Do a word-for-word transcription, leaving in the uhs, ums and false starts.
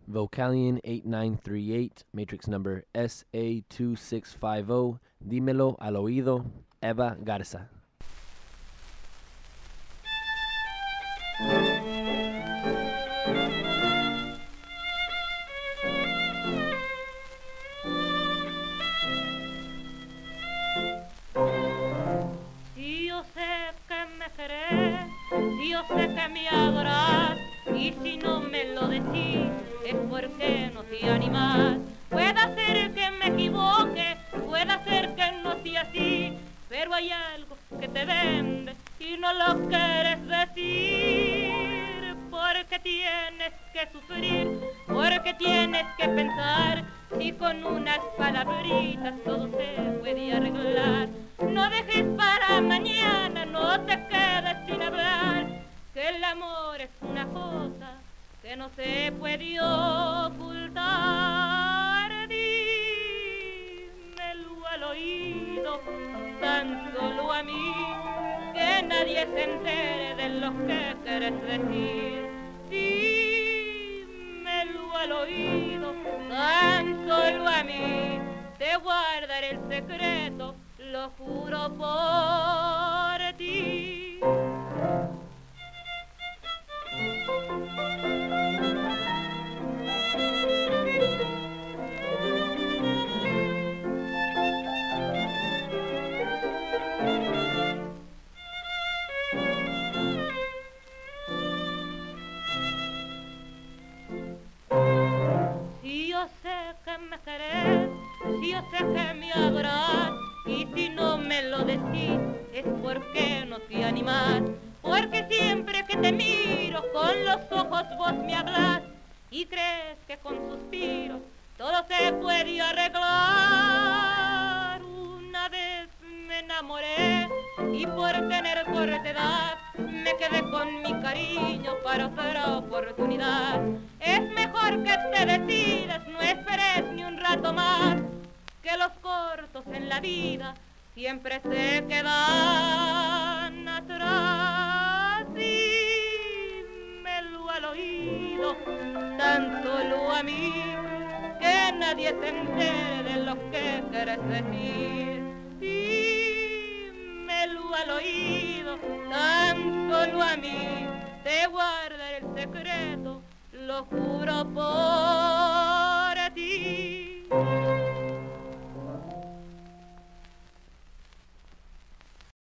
Vocalion eight nine three eight, matrix number S A two six five zero, Dímelo al oído, Eva Garza. Si yo sé que me querés, si yo sé que me adorás, y si no me lo decís, es porque no te animás. Puede ser que me equivoque, puede ser que no sea así, pero hay algo que te vende y no lo quieres decir. Porque tienes que sufrir, porque tienes que pensar, y con unas palabritas todo se puede arreglar. No dejes para mañana, no te quedes sin hablar, que el amor es una cosa que no se puede ocultar. Dímelo al oído, tan solo a mí, que nadie se entere de lo que quieres decir. Dímelo al oído, tan solo a mí, te guardaré el secreto, lo juro por ti. Si yo sé que me querés, si yo sé que me adorás, y si no me lo decís, es porque no te animás. Porque siempre que te miro con los ojos vos me hablas, y crees que con suspiros todo se puede arreglar. Una vez me enamoré y por tener corta edad me quedé con mi cariño para otra oportunidad. Es mejor que te decidas, no esperes ni un rato más, que los cortos en la vida siempre se quedan atrás. Dímelo al oído, tan solo a mí, que nadie se entere de lo que quieres decir. Dímelo al oído, tan solo a mí, te guardaré el secreto, lo juro por